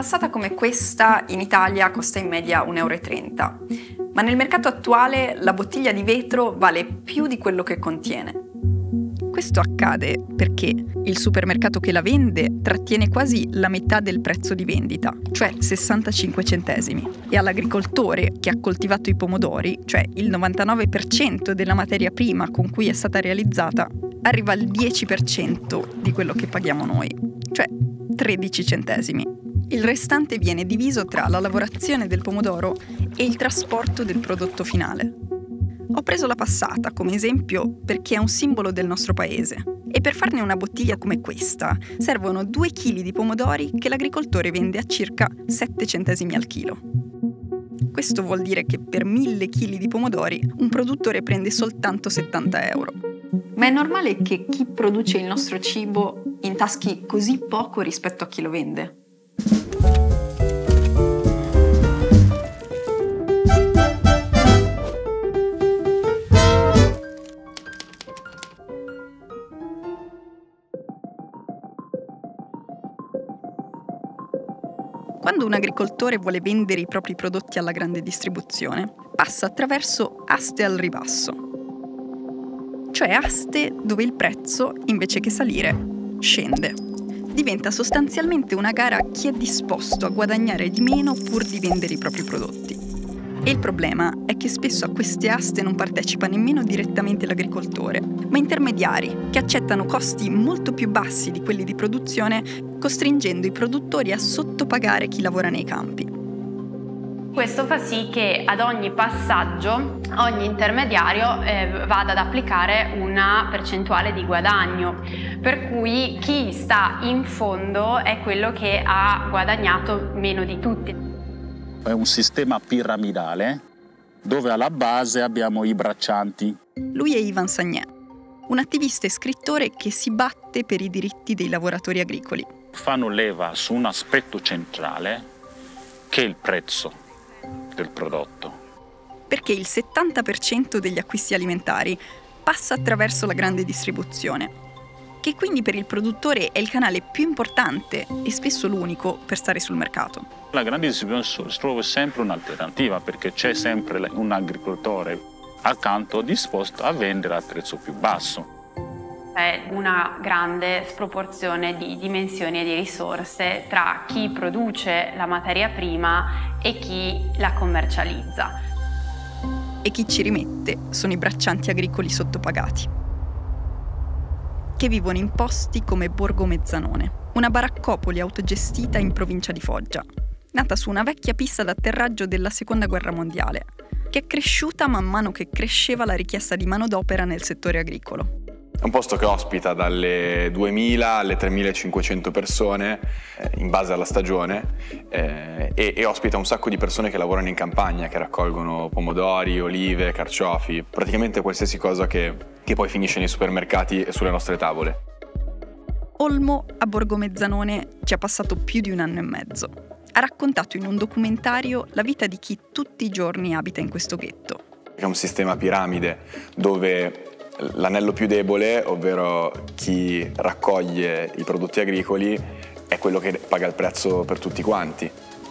passata come questa in Italia costa in media 1,30 €, ma nel mercato attuale la bottiglia di vetro vale più di quello che contiene. Questo accade perché il supermercato che la vende trattiene quasi la metà del prezzo di vendita, cioè 65 centesimi, e all'agricoltore che ha coltivato i pomodori, cioè il 99% della materia prima con cui è stata realizzata, arriva al 10% di quello che paghiamo noi, cioè 13 centesimi. Il restante viene diviso tra la lavorazione del pomodoro e il trasporto del prodotto finale. Ho preso la passata come esempio perché è un simbolo del nostro paese e per farne una bottiglia come questa servono 2 kg di pomodori che l'agricoltore vende a circa 7 centesimi al chilo. Questo vuol dire che per 1000 kg di pomodori un produttore prende soltanto 70 euro. Ma è normale che chi produce il nostro cibo intaschi così poco rispetto a chi lo vende? Quando un agricoltore vuole vendere i propri prodotti alla grande distribuzione, passa attraverso aste al ribasso. Cioè aste dove il prezzo, invece che salire, scende. Diventa sostanzialmente una gara a chi è disposto a guadagnare di meno pur di vendere i propri prodotti. E il problema è che spesso a queste aste non partecipa nemmeno direttamente l'agricoltore, ma intermediari che accettano costi molto più bassi di quelli di produzione, costringendo i produttori a sottopagare chi lavora nei campi. Questo fa sì che ad ogni passaggio ogni intermediario vada ad applicare una percentuale di guadagno, per cui chi sta in fondo è quello che ha guadagnato meno di tutti. È un sistema piramidale dove alla base abbiamo i braccianti. Lui è Ivan Sagné, un attivista e scrittore che si batte per i diritti dei lavoratori agricoli. Fanno leva su un aspetto centrale che è il prezzo del prodotto. Perché il 70% degli acquisti alimentari passa attraverso la grande distribuzione, che quindi per il produttore è il canale più importante e spesso l'unico per stare sul mercato. La grande distribuzione trova sempre un'alternativa perché c'è sempre un agricoltore accanto disposto a vendere a prezzo più basso. È una grande sproporzione di dimensioni e di risorse tra chi produce la materia prima e chi la commercializza. E chi ci rimette sono i braccianti agricoli sottopagati, che vivono in posti come Borgo Mezzanone, una baraccopoli autogestita in provincia di Foggia, nata su una vecchia pista d'atterraggio della Seconda Guerra Mondiale, che è cresciuta man mano che cresceva la richiesta di manodopera nel settore agricolo. È un posto che ospita dalle 2.000 alle 3.500 persone in base alla stagione e ospita un sacco di persone che lavorano in campagna, che raccolgono pomodori, olive, carciofi, praticamente qualsiasi cosa che poi finisce nei supermercati e sulle nostre tavole. Olmo a Borgo Mezzanone ci ha passato più di 1 anno e mezzo. Ha raccontato in un documentario la vita di chi tutti i giorni abita in questo ghetto. È un sistema a piramide dove l'anello più debole, ovvero chi raccoglie i prodotti agricoli, è quello che paga il prezzo per tutti quanti.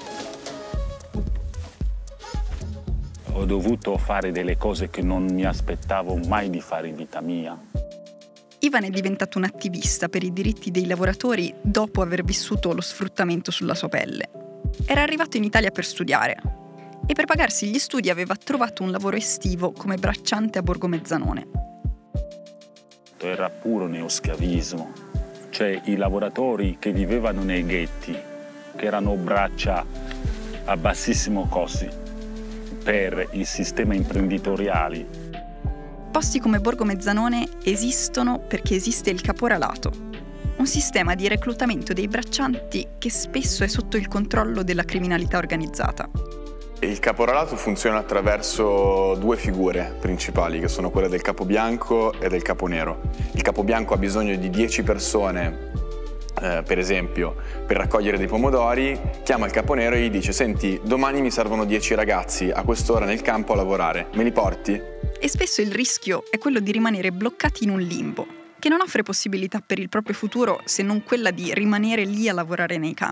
Ho dovuto fare delle cose che non mi aspettavo mai di fare in vita mia. Ivan è diventato un attivista per i diritti dei lavoratori dopo aver vissuto lo sfruttamento sulla sua pelle. Era arrivato in Italia per studiare e per pagarsi gli studi aveva trovato un lavoro estivo come bracciante a Borgo Mezzanone. Era puro neoschiavismo, cioè i lavoratori che vivevano nei ghetti, che erano braccia a bassissimo costi per il sistema imprenditoriale. Posti come Borgo Mezzanone esistono perché esiste il caporalato, un sistema di reclutamento dei braccianti che spesso è sotto il controllo della criminalità organizzata. Il caporalato funziona attraverso 2 figure principali, che sono quelle del capo bianco e del capo nero. Il capo bianco ha bisogno di 10 persone, per esempio, per raccogliere dei pomodori, chiama il capo nero e gli dice: senti, domani mi servono 10 ragazzi a quest'ora nel campo a lavorare, me li porti? E spesso il rischio è quello di rimanere bloccati in un limbo, che non offre possibilità per il proprio futuro se non quella di rimanere lì a lavorare nei campi.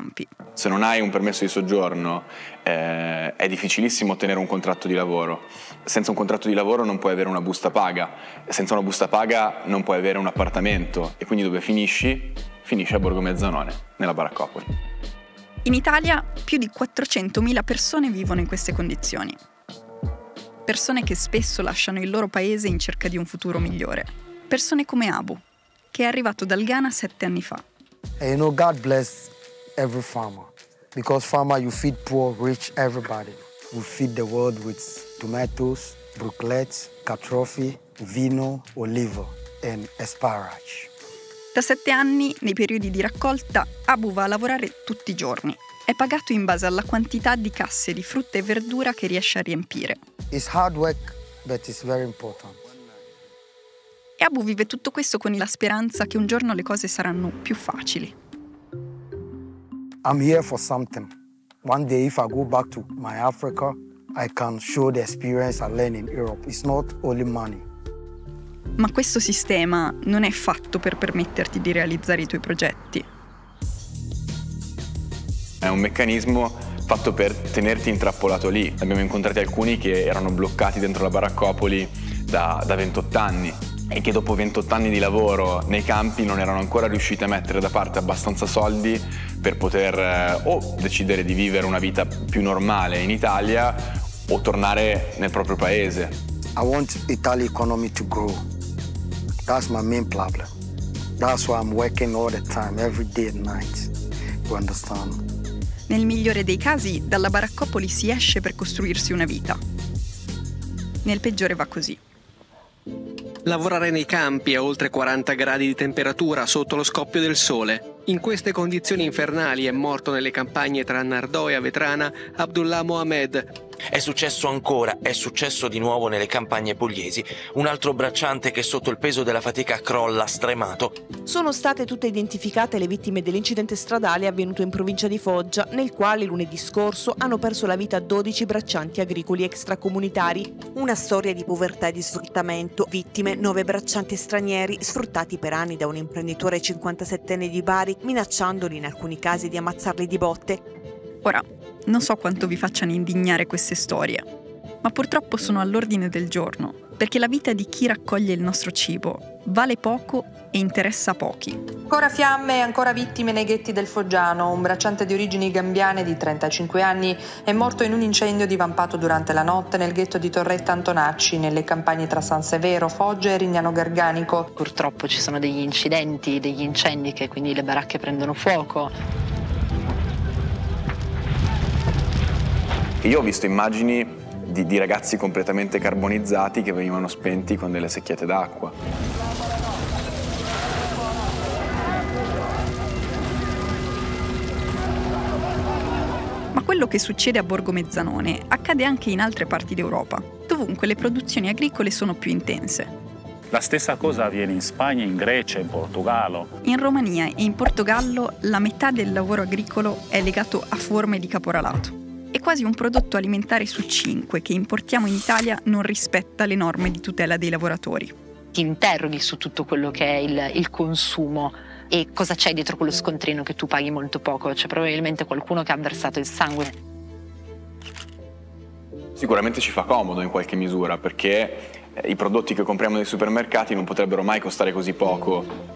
Se non hai un permesso di soggiorno è difficilissimo ottenere un contratto di lavoro. Senza un contratto di lavoro non puoi avere una busta paga, senza una busta paga non puoi avere un appartamento e quindi dove finisci? Finisci a Borgo Mezzanone, nella baraccopoli. In Italia più di 400.000 persone vivono in queste condizioni. Persone che spesso lasciano il loro paese in cerca di un futuro migliore. Persone come Abu, che è arrivato dal Ghana 7 anni fa. And you know, God bless every farmer. Because farmer, you feed poor, rich, everybody. We feed the world with tomatoes, broccoli, catrofi, vino, olivo and asparagus. Da 7 anni, nei periodi di raccolta, Abu va a lavorare tutti i giorni. È pagato in base alla quantità di casse di frutta e verdura che riesce a riempire. It's hard work, but it's very important. E Abu vive tutto questo con la speranza che un giorno le cose saranno più facili. I'm here for something. One day, if I go back to my Africa, I can show the experience I learned in Europe. It's not only money. Ma questo sistema non è fatto per permetterti di realizzare i tuoi progetti. È un meccanismo fatto per tenerti intrappolato lì. Abbiamo incontrati alcuni che erano bloccati dentro la baraccopoli da 28 anni e che dopo 28 anni di lavoro nei campi non erano ancora riusciti a mettere da parte abbastanza soldi per poter o decidere di vivere una vita più normale in Italia o tornare nel proprio paese. I want Italy economy to grow. That's my main problem. That's why I'm working all the time, every day and night. You understand? Nel migliore dei casi, dalla baraccopoli si esce per costruirsi una vita. Nel peggiore va così. Lavorare nei campi a oltre 40 gradi di temperatura sotto lo scoppio del sole. In queste condizioni infernali è morto nelle campagne tra Nardò e Avetrana Abdullah Mohamed. È successo ancora, è successo di nuovo nelle campagne pugliesi. Un altro bracciante che sotto il peso della fatica crolla stremato. Sono state tutte identificate le vittime dell'incidente stradale avvenuto in provincia di Foggia, nel quale lunedì scorso hanno perso la vita 12 braccianti agricoli extracomunitari. Una storia di povertà e di sfruttamento. Vittime 9 braccianti stranieri sfruttati per anni da un imprenditore 57enne di Bari, minacciandoli in alcuni casi di ammazzarli di botte. Ora, non so quanto vi facciano indignare queste storie, ma purtroppo sono all'ordine del giorno, perché la vita di chi raccoglie il nostro cibo vale poco e interessa pochi. Ancora fiamme e ancora vittime nei ghetti del Foggiano. Un bracciante di origini gambiane di 35 anni è morto in un incendio divampato durante la notte nel ghetto di Torretta Antonacci, nelle campagne tra San Severo, Foggia e Rignano Garganico. Purtroppo ci sono degli incidenti, degli incendi che quindi le baracche prendono fuoco. Io ho visto immagini di ragazzi completamente carbonizzati che venivano spenti con delle secchiate d'acqua. Ma quello che succede a Borgo Mezzanone accade anche in altre parti d'Europa, dovunque le produzioni agricole sono più intense. La stessa cosa avviene in Spagna, in Grecia, in Portogallo. In Romania e in Portogallo la metà del lavoro agricolo è legato a forme di caporalato. E quasi un prodotto alimentare su 5 che importiamo in Italia non rispetta le norme di tutela dei lavoratori. Ti interroghi su tutto quello che è il consumo e cosa c'è dietro quello scontrino che tu paghi molto poco. C'è probabilmente qualcuno che ha versato il sangue. Sicuramente ci fa comodo in qualche misura, perché i prodotti che compriamo nei supermercati non potrebbero mai costare così poco.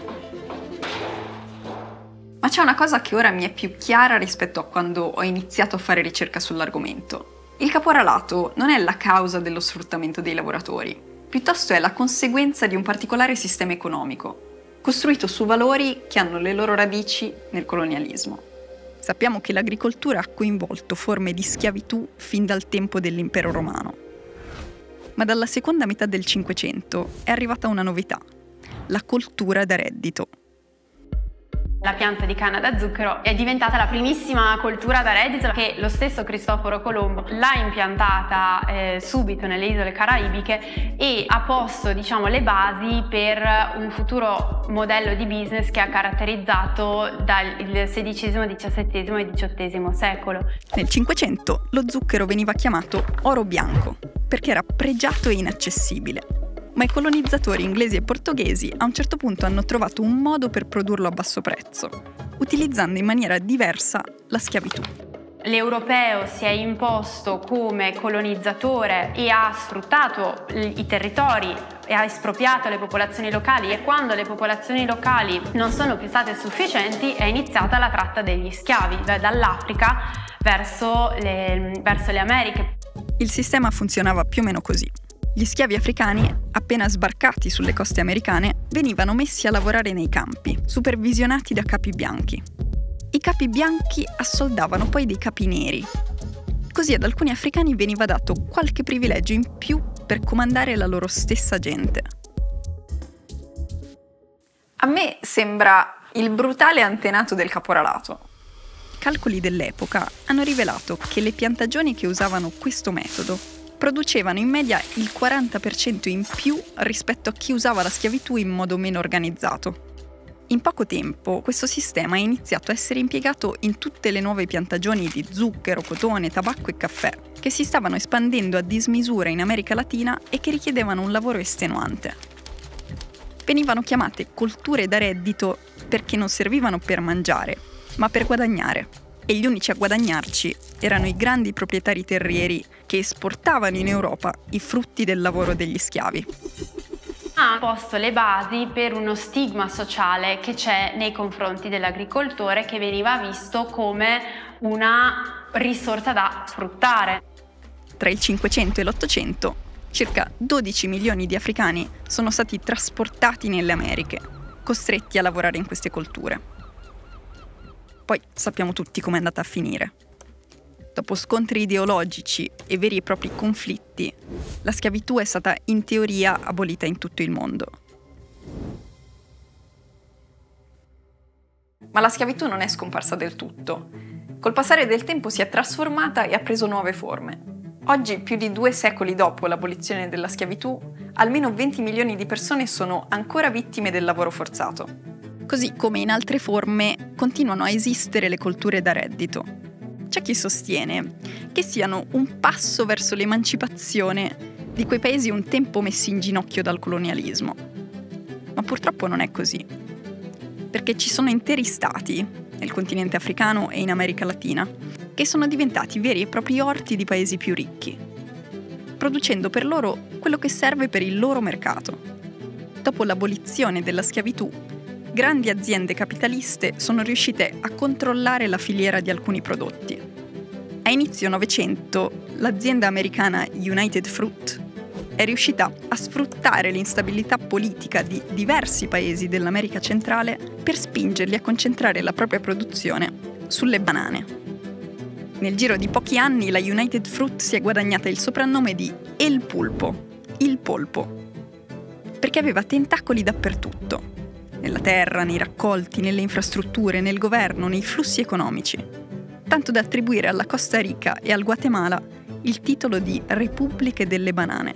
Ma c'è una cosa che ora mi è più chiara rispetto a quando ho iniziato a fare ricerca sull'argomento. Il caporalato non è la causa dello sfruttamento dei lavoratori, piuttosto è la conseguenza di un particolare sistema economico, costruito su valori che hanno le loro radici nel colonialismo. Sappiamo che l'agricoltura ha coinvolto forme di schiavitù fin dal tempo dell'impero romano. Ma dalla seconda metà del Cinquecento è arrivata una novità, la coltura da reddito. La pianta di canna da zucchero è diventata la primissima coltura da reddito che lo stesso Cristoforo Colombo l'ha impiantata subito nelle isole caraibiche e ha posto, diciamo, le basi per un futuro modello di business che ha caratterizzato dal XVI, XVII e XVIII secolo. Nel Cinquecento lo zucchero veniva chiamato oro bianco perché era pregiato e inaccessibile. Ma i colonizzatori inglesi e portoghesi a un certo punto hanno trovato un modo per produrlo a basso prezzo, utilizzando in maniera diversa la schiavitù. L'europeo si è imposto come colonizzatore e ha sfruttato i territori e ha espropriato le popolazioni locali, e quando le popolazioni locali non sono più state sufficienti è iniziata la tratta degli schiavi dall'Africa verso le Americhe. Il sistema funzionava più o meno così. Gli schiavi africani, appena sbarcati sulle coste americane, venivano messi a lavorare nei campi, supervisionati da capi bianchi. I capi bianchi assoldavano poi dei capi neri. Così ad alcuni africani veniva dato qualche privilegio in più per comandare la loro stessa gente. A me sembra il brutale antenato del caporalato. Calcoli dell'epoca hanno rivelato che le piantagioni che usavano questo metodo producevano in media il 40% in più rispetto a chi usava la schiavitù in modo meno organizzato. In poco tempo questo sistema è iniziato a essere impiegato in tutte le nuove piantagioni di zucchero, cotone, tabacco e caffè, che si stavano espandendo a dismisura in America Latina e che richiedevano un lavoro estenuante. Venivano chiamate colture da reddito perché non servivano per mangiare, ma per guadagnare. E gli unici a guadagnarci erano i grandi proprietari terrieri che esportavano in Europa i frutti del lavoro degli schiavi. Ha posto le basi per uno stigma sociale che c'è nei confronti dell'agricoltore, che veniva visto come una risorsa da sfruttare. Tra il 500 e l'800, circa 12 milioni di africani sono stati trasportati nelle Americhe, costretti a lavorare in queste colture. Poi sappiamo tutti com'è andata a finire. Dopo scontri ideologici e veri e propri conflitti, la schiavitù è stata in teoria abolita in tutto il mondo. Ma la schiavitù non è scomparsa del tutto. Col passare del tempo si è trasformata e ha preso nuove forme. Oggi, più di 2 secoli dopo l'abolizione della schiavitù, almeno 20 milioni di persone sono ancora vittime del lavoro forzato. Così come in altre forme continuano a esistere le colture da reddito. C'è chi sostiene che siano un passo verso l'emancipazione di quei paesi un tempo messi in ginocchio dal colonialismo. Ma purtroppo non è così, perché ci sono interi stati, nel continente africano e in America Latina, che sono diventati veri e propri orti di paesi più ricchi, producendo per loro quello che serve per il loro mercato. Dopo l'abolizione della schiavitù, grandi aziende capitaliste sono riuscite a controllare la filiera di alcuni prodotti. A inizio Novecento, l'azienda americana United Fruit è riuscita a sfruttare l'instabilità politica di diversi paesi dell'America centrale per spingerli a concentrare la propria produzione sulle banane. Nel giro di pochi anni la United Fruit si è guadagnata il soprannome di El Pulpo, il polpo, perché aveva tentacoli dappertutto. Nella terra, nei raccolti, nelle infrastrutture, nel governo, nei flussi economici, tanto da attribuire alla Costa Rica e al Guatemala il titolo di Repubbliche delle banane.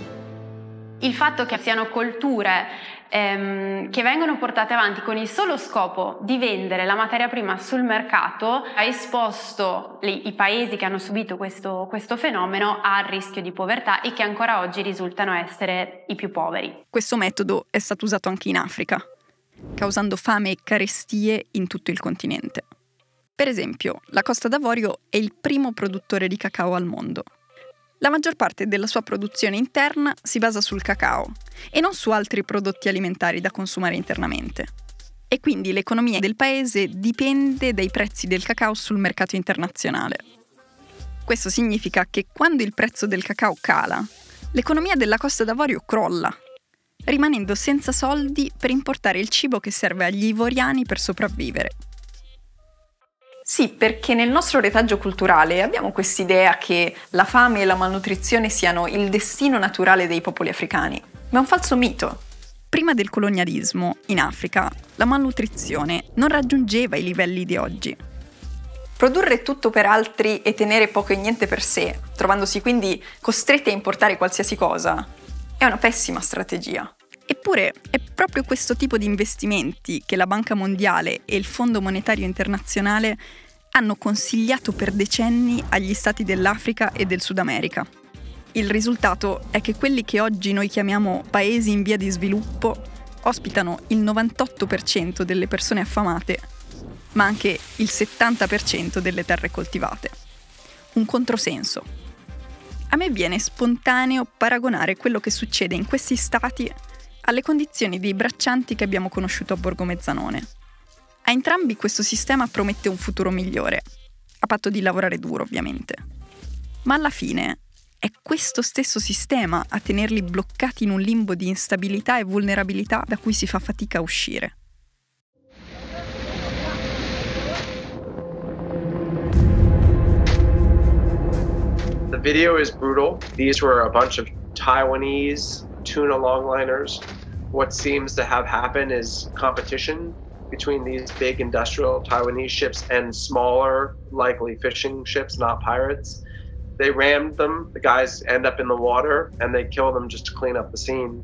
Il fatto che siano colture che vengono portate avanti con il solo scopo di vendere la materia prima sul mercato ha esposto i paesi che hanno subito questo fenomeno al rischio di povertà e che ancora oggi risultano essere i più poveri. Questo metodo è stato usato anche in Africa, causando fame e carestie in tutto il continente. Per esempio, la Costa d'Avorio è il primo produttore di cacao al mondo. La maggior parte della sua produzione interna si basa sul cacao e non su altri prodotti alimentari da consumare internamente. E quindi l'economia del paese dipende dai prezzi del cacao sul mercato internazionale. Questo significa che quando il prezzo del cacao cala, l'economia della Costa d'Avorio crolla, rimanendo senza soldi per importare il cibo che serve agli ivoriani per sopravvivere. Sì, perché nel nostro retaggio culturale abbiamo quest'idea che la fame e la malnutrizione siano il destino naturale dei popoli africani. Ma è un falso mito. Prima del colonialismo, in Africa, la malnutrizione non raggiungeva i livelli di oggi. Produrre tutto per altri e tenere poco e niente per sé, trovandosi quindi costretti a importare qualsiasi cosa, è una pessima strategia. Eppure è proprio questo tipo di investimenti che la Banca Mondiale e il Fondo Monetario Internazionale hanno consigliato per decenni agli stati dell'Africa e del Sud America. Il risultato è che quelli che oggi noi chiamiamo paesi in via di sviluppo ospitano il 98% delle persone affamate ma anche il 70% delle terre coltivate. Un controsenso. A me viene spontaneo paragonare quello che succede in questi stati alle condizioni dei braccianti che abbiamo conosciuto a Borgo Mezzanone. A entrambi questo sistema promette un futuro migliore, a patto di lavorare duro ovviamente. Ma alla fine è questo stesso sistema a tenerli bloccati in un limbo di instabilità e vulnerabilità da cui si fa fatica a uscire. The video is brutal. These were a bunch of Taiwanese tuna longliners. What seems to have happened is competition between these big industrial Taiwanese ships and smaller, likely fishing ships, not pirates. They rammed them, the guys end up in the water, and they kill them just to clean up the scene.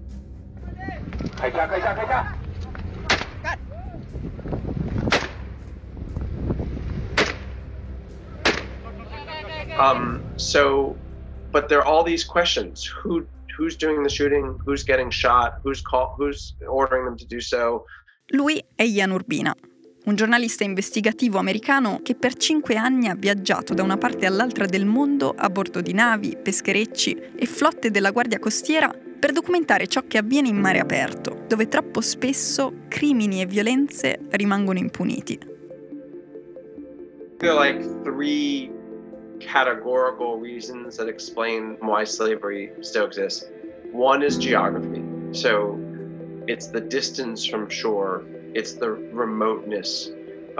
But there are all these questions. Who's doing the shooting? Who's getting shot? Who's ordering them to do so? Lui è Ian Urbina, un giornalista investigativo americano che per 5 anni ha viaggiato da una parte all'altra del mondo a bordo di navi, pescherecci e flotte della Guardia Costiera per documentare ciò che avviene in mare aperto, dove troppo spesso crimini e violenze rimangono impuniti. There are like 3 categorical reasons that explain why slavery still exists. One is geography. So it's the distance from shore, it's the remoteness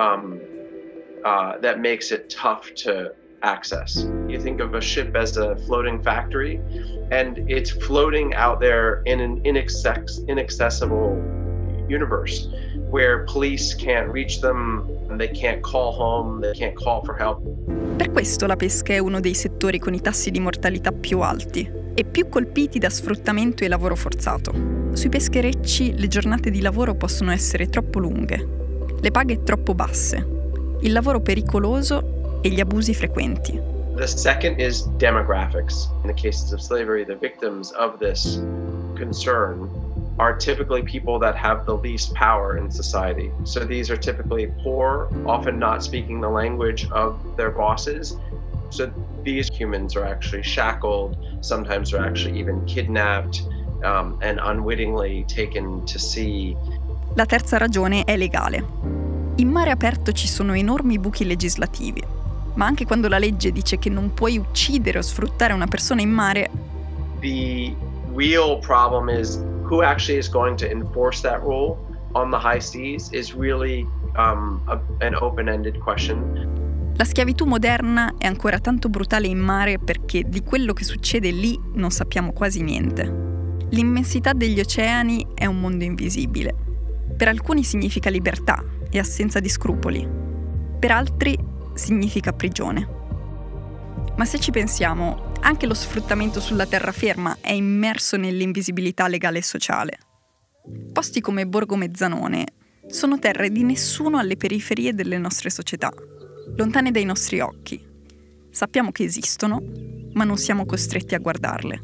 that makes it tough to access. You think of a ship as a floating factory, and it's floating out there in an inaccessible universe where police can't reach them, they can't call home, they can't call for help. Per questo la pesca è uno dei settori con i tassi di mortalità più alti e più colpiti da sfruttamento e lavoro forzato. Sui pescherecci le giornate di lavoro possono essere troppo lunghe, le paghe troppo basse, il lavoro pericoloso e gli abusi frequenti. The second is demographics. In the cases of slavery, the victims of this concern are typically people that have the least power in society. So these are typically poor, often not speaking the language of their bosses. So these humans are actually shackled, sometimes they're actually even kidnapped and unwittingly taken to sea. La terza ragione è legale. In mare aperto ci sono enormi buchi legislativi, ma anche quando la legge dice che non puoi uccidere o sfruttare una persona in mare. The real problem is who actually is going to enforce that rule on the high seas is really an open-ended question. La schiavitù moderna è ancora tanto brutale in mare perché di quello che succede lì non sappiamo quasi niente. L'immensità degli oceani è un mondo invisibile. Per alcuni significa libertà e assenza di scrupoli. Per altri significa prigione. Ma se ci pensiamo, anche lo sfruttamento sulla terraferma è immerso nell'invisibilità legale e sociale. Posti come Borgo Mezzanone sono terre di nessuno alle periferie delle nostre società, lontane dai nostri occhi. Sappiamo che esistono, ma non siamo costretti a guardarle.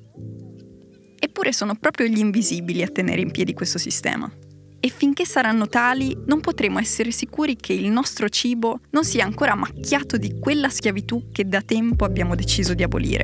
Eppure sono proprio gli invisibili a tenere in piedi questo sistema. E finché saranno tali, non potremo essere sicuri che il nostro cibo non sia ancora macchiato di quella schiavitù che da tempo abbiamo deciso di abolire.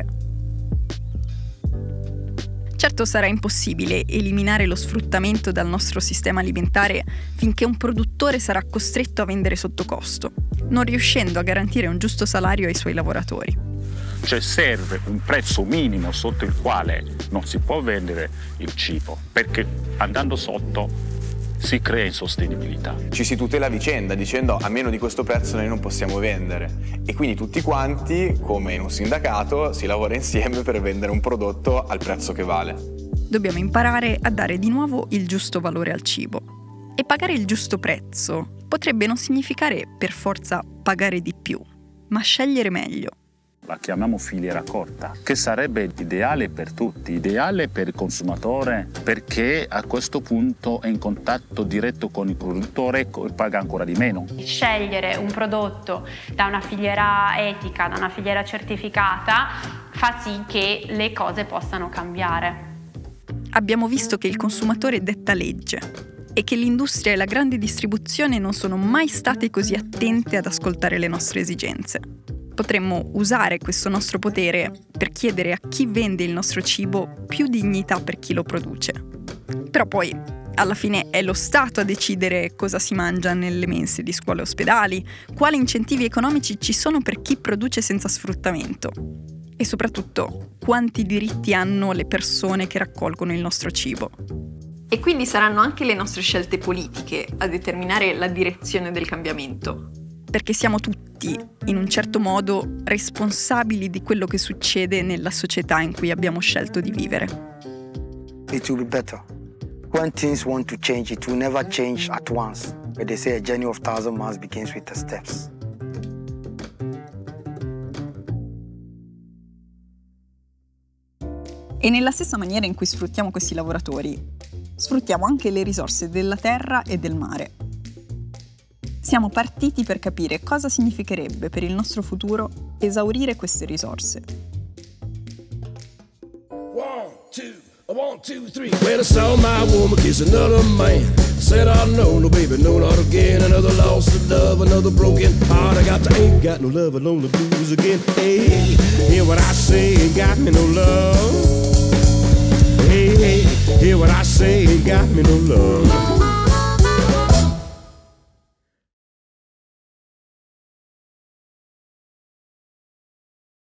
Certo sarà impossibile eliminare lo sfruttamento dal nostro sistema alimentare finché un produttore sarà costretto a vendere sotto costo, non riuscendo a garantire un giusto salario ai suoi lavoratori. Cioè serve un prezzo minimo sotto il quale non si può vendere il cibo, perché andando sotto si crea insostenibilità. Ci si tutela a vicenda dicendo a meno di questo prezzo noi non possiamo vendere e quindi tutti quanti, come in un sindacato, si lavora insieme per vendere un prodotto al prezzo che vale. Dobbiamo imparare a dare di nuovo il giusto valore al cibo. E pagare il giusto prezzo potrebbe non significare per forza pagare di più, ma scegliere meglio. La chiamiamo filiera corta, che sarebbe ideale per tutti, ideale per il consumatore, perché a questo punto è in contatto diretto con il produttore e paga ancora di meno. Scegliere un prodotto da una filiera etica, da una filiera certificata, fa sì che le cose possano cambiare. Abbiamo visto che il consumatore detta legge è che l'industria e la grande distribuzione non sono mai state così attente ad ascoltare le nostre esigenze. Potremmo usare questo nostro potere per chiedere a chi vende il nostro cibo più dignità per chi lo produce. Però poi, alla fine, è lo Stato a decidere cosa si mangia nelle mense di scuole e ospedali, quali incentivi economici ci sono per chi produce senza sfruttamento e soprattutto quanti diritti hanno le persone che raccolgono il nostro cibo. E quindi saranno anche le nostre scelte politiche a determinare la direzione del cambiamento. Perché siamo tutti, in un certo modo, responsabili di quello che succede nella società in cui abbiamo scelto di vivere. It will be better. When things want to change, it will never change at once. But they say a journey of 1,000 miles begins with the steps. E nella stessa maniera in cui sfruttiamo questi lavoratori, sfruttiamo anche le risorse della terra e del mare. Siamo partiti per capire cosa significherebbe per il nostro futuro esaurire queste risorse. 1, 2, 3. When I saw my woman kiss another man, I said, oh no, baby, no, not again. Another loss of love, another broken heart. I ain't got no love alone, the blues again. Hey, hear what I say, ain't got me no love. Hey, hear what I say, ain't got me no love.